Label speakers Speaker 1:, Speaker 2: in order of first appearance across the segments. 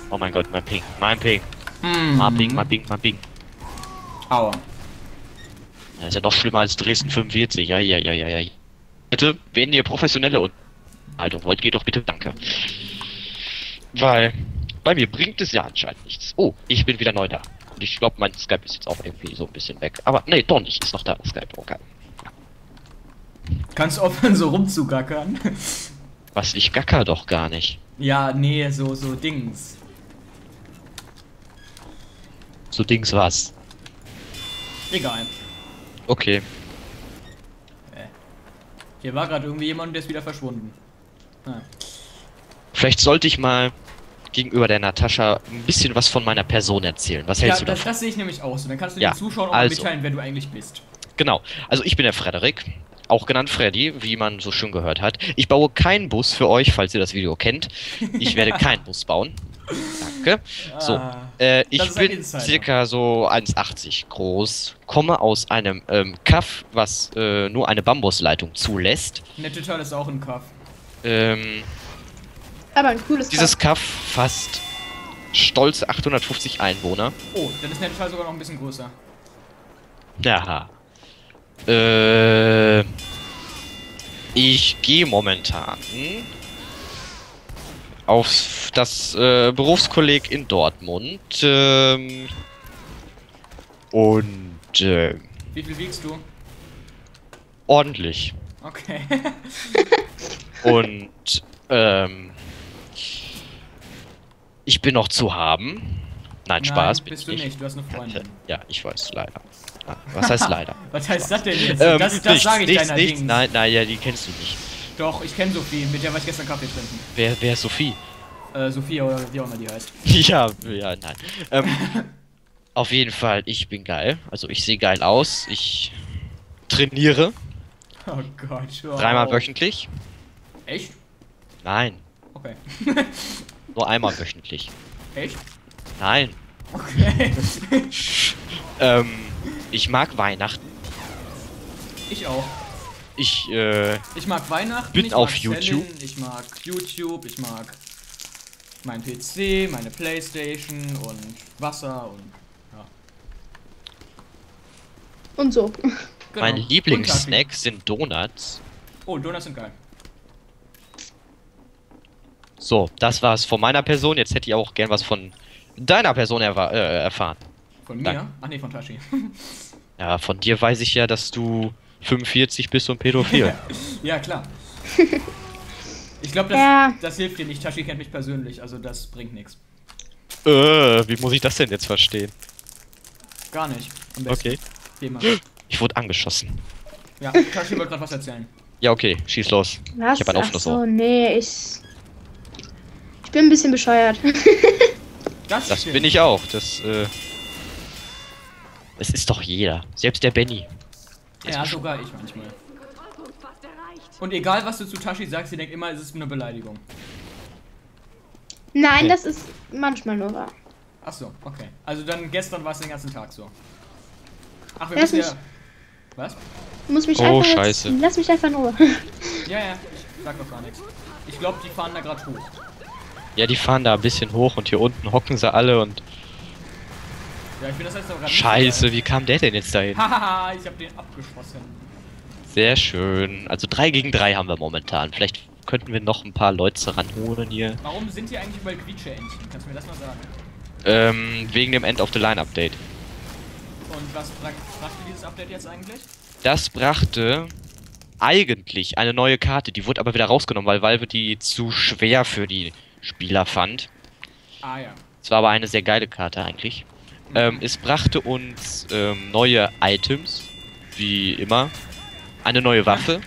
Speaker 1: Oh mein Gott, mein Ping. Mein Ping.
Speaker 2: Mm.
Speaker 1: Mein Ping, mein Ping, mein Ping.
Speaker 2: Aua.
Speaker 1: Das ist ja noch schlimmer als Dresden 45. Ja, ja, ja, ja, ja. Bitte, wenn ihr professionelle Unterhaltung wollt, geht doch bitte danke. Weil bei mir bringt es ja anscheinend nichts. Oh, ich bin wieder neu da. Und ich glaube, mein Skype ist jetzt auch irgendwie so ein bisschen weg. Aber nee, doch nicht. Ist noch da, das Skype. Okay.
Speaker 2: Kannst aufhören, so rumzugackern?
Speaker 1: Was, ich gacker doch gar nicht.
Speaker 2: Ja, nee, so Dings.
Speaker 1: So Dings was.
Speaker 2: Egal.
Speaker 1: Okay.
Speaker 2: Hier war gerade irgendwie jemand und der ist wieder verschwunden. Ah.
Speaker 1: Vielleicht sollte ich mal gegenüber der Natascha ein bisschen was von meiner Person erzählen. Was hältst
Speaker 2: Ja,
Speaker 1: du davon?
Speaker 2: das sehe ich nämlich auch so. Dann kannst du
Speaker 1: Ja,
Speaker 2: den Zuschauern auch mal
Speaker 1: also.
Speaker 2: mitteilen, wer du eigentlich bist.
Speaker 1: Genau. Also ich bin der Frederik, auch genannt Freddy, wie man so schön gehört hat. Ich baue keinen Bus für euch, falls ihr das Video kennt. Ich werde keinen Bus bauen. Danke. So,
Speaker 2: Das
Speaker 1: ich
Speaker 2: ist ein
Speaker 1: bin
Speaker 2: Insider.
Speaker 1: circa so 1,80 groß, komme aus einem Kaff, was nur eine Bambusleitung zulässt.
Speaker 2: Nettetal ist auch ein Kaff.
Speaker 3: Aber ein cooles
Speaker 1: Dieses Kaff fasst stolze 850 Einwohner.
Speaker 2: Oh, dann ist Nettetal sogar noch ein bisschen größer.
Speaker 1: Ja. Ich gehe momentan auf das Berufskolleg in Dortmund. Und
Speaker 2: Wie viel wiegst du?
Speaker 1: ordentlich.
Speaker 2: Okay.
Speaker 1: Und ich bin noch zu haben. Nein, Spaß.
Speaker 2: Nein, bist du nicht. Du hast eine Freundin.
Speaker 1: Ja, ich weiß, leider. Ah, was heißt leider?
Speaker 2: Was heißt das denn jetzt? Das sage ich deiner
Speaker 1: nichts.
Speaker 2: Dings.
Speaker 1: Nein, nein, ja, die kennst du nicht.
Speaker 2: Doch, ich kenne Sophie. Mit der war ich gestern Kaffee trinken.
Speaker 1: Wer ist Sophie?
Speaker 2: Sophia oder wie auch immer die heißt.
Speaker 1: Ja, nein. Auf jeden Fall, ich bin geil. Also ich sehe geil aus. Ich trainiere
Speaker 2: Oh Gott. Oh.
Speaker 1: 3-mal wöchentlich.
Speaker 2: Echt?
Speaker 1: Nein,
Speaker 2: Okay.
Speaker 1: nur einmal wöchentlich.
Speaker 2: Echt?
Speaker 1: Nein.
Speaker 2: Okay.
Speaker 1: Ich mag Weihnachten.
Speaker 2: Ich auch.
Speaker 1: Ich
Speaker 2: Ich mag Weihnachten.
Speaker 1: bin
Speaker 2: ich
Speaker 1: auf
Speaker 2: mag
Speaker 1: YouTube.
Speaker 2: Zellen, ich mag YouTube. Ich mag mein PC, meine Playstation und Wasser und ja.
Speaker 3: Und so.
Speaker 2: Genau.
Speaker 1: mein
Speaker 2: Und
Speaker 1: Lieblingssnack sind Donuts.
Speaker 2: Kaffee. Oh, Donuts sind geil.
Speaker 1: So, das war's von meiner Person. Jetzt hätte ich auch gern was von deiner Person erfahren.
Speaker 2: Von mir?
Speaker 1: Danke.
Speaker 2: Ach nee, von Tashi.
Speaker 1: Ja, von dir weiß ich ja, dass du 45 bist und pädophil.
Speaker 2: Ja, klar. Ich glaube,
Speaker 3: Ja.
Speaker 2: das hilft dir nicht. Tashi kennt mich persönlich, also das bringt nichts.
Speaker 1: Wie muss ich das denn jetzt verstehen?
Speaker 2: Gar nicht. Am besten.
Speaker 1: Okay.
Speaker 2: Geh mal.
Speaker 1: Ich wurde angeschossen.
Speaker 2: Ja, Tashi wollte gerade was erzählen.
Speaker 1: Ja, okay, schieß los.
Speaker 3: Was?
Speaker 1: Ich hab ein
Speaker 3: Ach
Speaker 1: offenes
Speaker 3: so,
Speaker 1: Ohr.
Speaker 3: nee, ich bin ein bisschen bescheuert.
Speaker 1: Das bin ich auch. Es ist doch jeder. Selbst der Benny.
Speaker 2: Ja, sogar ich manchmal. Und egal, was du zu Tashi sagst, sie denkt immer, es ist eine Beleidigung.
Speaker 3: Nein,
Speaker 1: Okay.
Speaker 3: das ist manchmal nur wahr.
Speaker 2: Ach so, okay. Also dann gestern war es den ganzen Tag so. Ach, wir
Speaker 3: Lass
Speaker 2: müssen ja...
Speaker 3: mich-
Speaker 2: Was?
Speaker 3: Du musst mich
Speaker 1: Oh,
Speaker 3: einfach
Speaker 1: scheiße.
Speaker 3: Lass mich einfach in Ruhe.
Speaker 2: Ja, ich sag doch gar nichts. Ich glaube, die fahren da gerade hoch.
Speaker 1: Ja, die fahren da ein bisschen hoch und hier unten hocken sie alle und...
Speaker 2: Ja, ich bin das jetzt aber gerade...
Speaker 1: Scheiße, wie kam der denn jetzt dahin?
Speaker 2: Hahaha, ich hab den abgeschossen.
Speaker 1: Sehr schön. Also 3 gegen 3 haben wir momentan. Vielleicht könnten wir noch ein paar Leute ranholen hier.
Speaker 2: Warum sind hier eigentlich überall Quietsche-Entchen? Kannst du mir das mal sagen?
Speaker 1: Wegen dem End of the Line Update.
Speaker 2: Und was brachte dieses Update jetzt eigentlich?
Speaker 1: Das brachte eigentlich eine neue Karte. Die wurde aber wieder rausgenommen, weil Valve die zu schwer für die Spieler fand.
Speaker 2: Ah ja.
Speaker 1: Es war aber eine sehr geile Karte eigentlich. Es brachte uns neue Items, wie immer. Eine neue Waffe.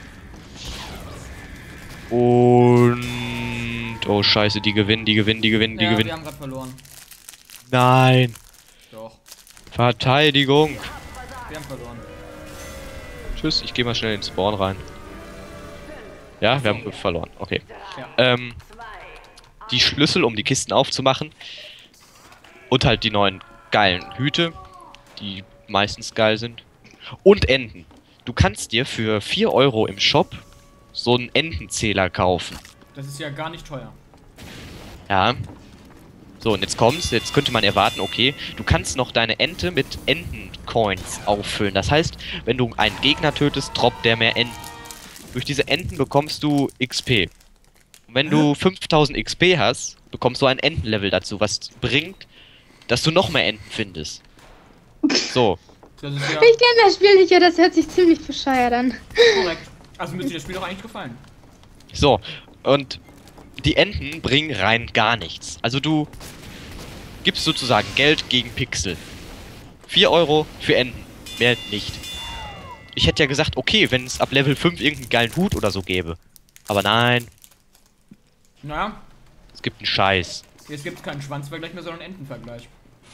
Speaker 1: Und... Oh scheiße, die gewinnen.
Speaker 2: Ja, wir haben gerade verloren.
Speaker 1: Nein.
Speaker 2: Doch,
Speaker 1: Verteidigung.
Speaker 2: wir haben verloren.
Speaker 1: Tschüss, ich gehe mal schnell in den Spawn rein. Ja, wir haben verloren. Okay.
Speaker 2: Ja.
Speaker 1: Die Schlüssel, um die Kisten aufzumachen. Und halt die neuen geilen Hüte, die meistens geil sind. Und Enten. Du kannst dir für 4 Euro im Shop so einen Entenzähler kaufen.
Speaker 2: Das ist ja gar nicht teuer.
Speaker 1: Ja. So, und jetzt kommt's. Jetzt könnte man erwarten, okay, du kannst noch deine Ente mit Enten-Coins auffüllen. Das heißt, wenn du einen Gegner tötest, droppt der mehr Enten. Durch diese Enten bekommst du XP. Und wenn du 5000 XP hast, bekommst du ein Entenlevel dazu, was bringt, dass du noch mehr Enten findest. So.
Speaker 2: Das ist ja
Speaker 3: Ich kenne das Spiel nicht, ja, das hört sich ziemlich bescheuert an.
Speaker 2: korrekt. Also müsste dir das Spiel doch eigentlich gefallen.
Speaker 1: So. Und die Enten bringen rein gar nichts. Also du gibst sozusagen Geld gegen Pixel. 4 Euro für Enten. Mehr nicht. Ich hätte ja gesagt, okay, wenn es ab Level 5 irgendeinen geilen Hut oder so gäbe. Aber nein,
Speaker 2: Naja,
Speaker 1: es gibt einen Scheiß.
Speaker 2: jetzt gibt es keinen Schwanzvergleich mehr, sondern einen Entenvergleich.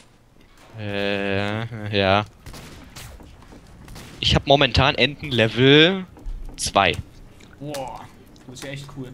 Speaker 1: Ja. Ich habe momentan Enten Level 2.
Speaker 2: Boah, das ist ja echt cool.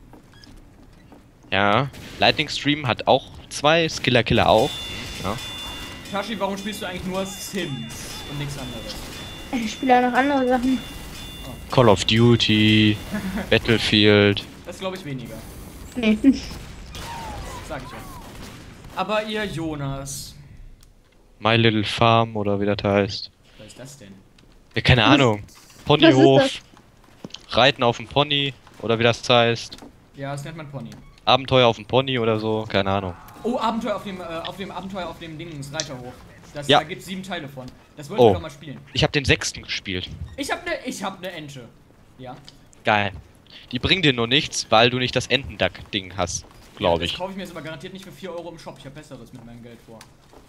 Speaker 1: Ja. Lightning Stream hat auch 2, Skiller Killer auch. Ja.
Speaker 2: Tashi, warum spielst du eigentlich nur Sims und nichts anderes?
Speaker 3: Ich spiele auch noch andere Sachen.
Speaker 1: Call of Duty, Battlefield.
Speaker 2: Das glaube ich weniger,
Speaker 3: Nee.
Speaker 2: sag ich ja. Aber ihr Jonas,
Speaker 1: My Little Farm oder wie das heißt.
Speaker 2: was ist das denn?
Speaker 1: Ja, keine Ahnung.
Speaker 3: Was
Speaker 1: Ponyhof.
Speaker 3: ist
Speaker 1: Reiten auf dem Pony oder wie das heißt.
Speaker 2: Ja, das nennt man Pony.
Speaker 1: Abenteuer auf dem Pony oder so, keine Ahnung.
Speaker 2: Oh, Abenteuer auf dem Dings, Reiterhof.
Speaker 1: Ja.
Speaker 2: Da gibt's 7 Teile von. Das wollten wir doch mal spielen.
Speaker 1: Ich habe den 6. gespielt.
Speaker 2: Ich hab ne Ente. Ja.
Speaker 1: Geil. Die bringen dir nur nichts, weil du nicht das Entenduck-Ding hast, glaube
Speaker 2: Das
Speaker 1: ich.
Speaker 2: kaufe ich mir jetzt aber garantiert nicht für 4 Euro im Shop. Ich habe Besseres mit meinem Geld vor.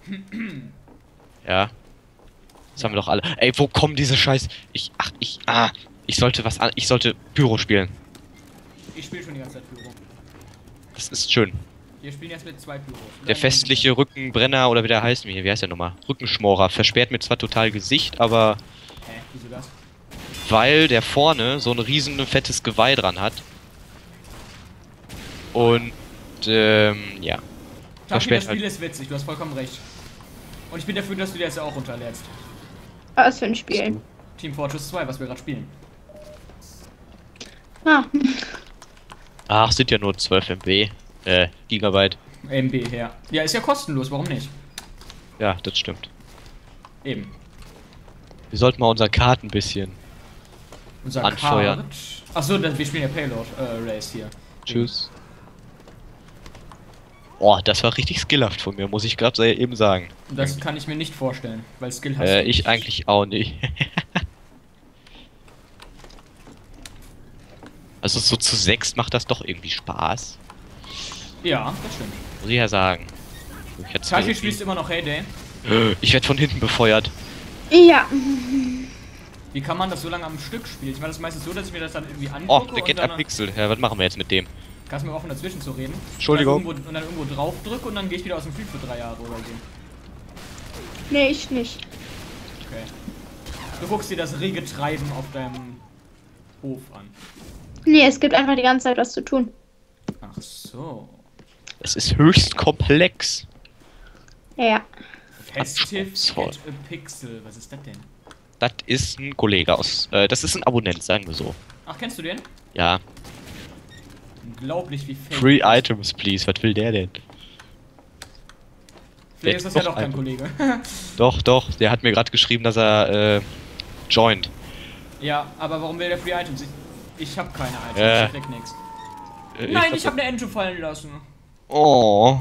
Speaker 1: Ja. Das haben wir doch alle. Ey, wo kommen diese Scheiß... Ich sollte Pyro spielen.
Speaker 2: Ich spiele schon die ganze Zeit Pyro.
Speaker 1: Das ist schön.
Speaker 2: Wir spielen jetzt mit 2 Pyros.
Speaker 1: Der festliche Rückenbrenner oder wie der heißt, wie heißt der nochmal? Rückenschmorer. Versperrt mir zwar total Gesicht, aber
Speaker 2: Hä, wieso das?
Speaker 1: weil der vorne so ein riesen fettes Geweih dran hat. Und, ja.
Speaker 2: Tashi, das
Speaker 1: Versperrt
Speaker 2: Spiel
Speaker 1: halt.
Speaker 2: ist witzig, du hast vollkommen recht. Und ich bin dafür, dass du dir das ja auch runterlädst.
Speaker 3: Was für ein Spiel?
Speaker 2: Team Fortress 2, was wir gerade spielen.
Speaker 3: Ah,
Speaker 1: Ach, sind ja nur 12 MB. Gigabyte.
Speaker 2: MB her. Ja, ist ja kostenlos, warum nicht?
Speaker 1: Ja, das stimmt.
Speaker 2: Eben.
Speaker 1: Wir sollten mal unser Kart ein bisschen.
Speaker 2: Unser
Speaker 1: Anfeuern.
Speaker 2: Kart. Achso, wir spielen ja Payload Race hier.
Speaker 1: Tschüss. Oh, das war richtig skillhaft von mir, muss ich gerade eben sagen.
Speaker 2: Das kann ich mir nicht vorstellen, weil Skill hast du
Speaker 1: Ich
Speaker 2: nicht.
Speaker 1: eigentlich auch nicht. Also so zu 6 macht das doch irgendwie Spaß.
Speaker 2: Ja, das stimmt.
Speaker 1: Muss ich ja sagen.
Speaker 2: Tashi spielst immer noch Heyday.
Speaker 1: Ich werde von hinten befeuert.
Speaker 3: ja.
Speaker 2: Wie kann man das so lange am Stück spielen? Ich meine, das ist meistens so, dass ich mir das dann irgendwie
Speaker 1: Oh,
Speaker 2: angucke
Speaker 1: der
Speaker 2: und
Speaker 1: geht
Speaker 2: dann
Speaker 1: ab Pixel. Ja, was machen wir jetzt mit dem?
Speaker 2: kannst du mir auch von dazwischen zu reden.
Speaker 1: Entschuldigung.
Speaker 2: Und dann irgendwo drauf drücke und dann gehe ich wieder aus dem Spiel für 3 Jahre oder so.
Speaker 3: Nee, ich nicht.
Speaker 2: Okay. Du guckst dir das rege Treiben auf deinem Hof an.
Speaker 3: Nee, es gibt einfach die ganze Zeit was zu tun.
Speaker 2: Ach so.
Speaker 1: Es ist höchst komplex.
Speaker 3: Ja.
Speaker 2: Festive
Speaker 1: Anspruchsvoll.
Speaker 2: Get a Pixel. Was ist das denn?
Speaker 1: Das ist ein Kollege aus. Das ist ein Abonnent, sagen wir so.
Speaker 2: Ach, kennst du den?
Speaker 1: Ja.
Speaker 2: Unglaublich wie fake.
Speaker 1: Free
Speaker 2: das ist.
Speaker 1: Items, please. Was will der denn?
Speaker 2: Vielleicht ist das ja
Speaker 1: Noch
Speaker 2: doch kein
Speaker 1: ein-
Speaker 2: Kollege.
Speaker 1: Doch, der hat mir gerade geschrieben, dass er joint.
Speaker 2: Ja, aber warum will der Free Items? Ich hab keine Items,
Speaker 1: Ja.
Speaker 2: ich krieg nix. Nein, ich hab eine Ente fallen lassen.
Speaker 1: Oh.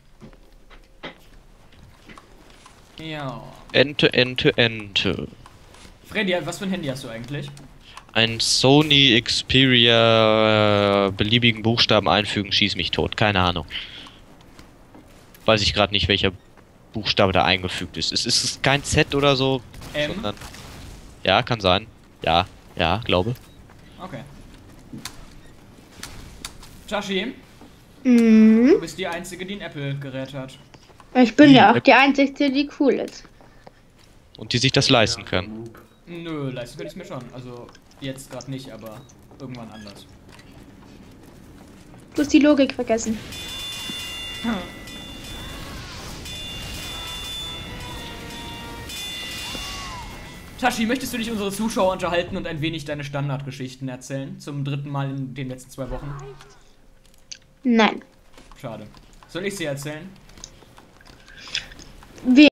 Speaker 2: Ja.
Speaker 1: Ente.
Speaker 2: Freddy, was für ein Handy hast du eigentlich?
Speaker 1: Ein Sony Xperia beliebigen Buchstaben einfügen, schieß mich tot. Keine Ahnung. Weiß ich gerade nicht, welcher Buchstabe da eingefügt ist. Es ist kein Z oder so,
Speaker 2: M?
Speaker 1: sondern... Ja, kann sein. Ja, glaube.
Speaker 2: Okay. Tashi,
Speaker 3: Mhm.
Speaker 2: du bist die Einzige, die ein Apple-Gerät hat.
Speaker 3: Ich bin ja auch die Einzige, die cool ist.
Speaker 1: Und die sich das leisten kann.
Speaker 2: Nö, leisten könnte ich mir schon. Also, jetzt gerade nicht, aber irgendwann anders.
Speaker 3: Du hast die Logik vergessen.
Speaker 2: Tashi, möchtest du dich unsere Zuschauer unterhalten und ein wenig deine Standardgeschichten erzählen? Zum 3. Mal in den letzten 2 Wochen?
Speaker 3: Nein.
Speaker 2: Schade. Soll ich sie erzählen?
Speaker 3: Wen?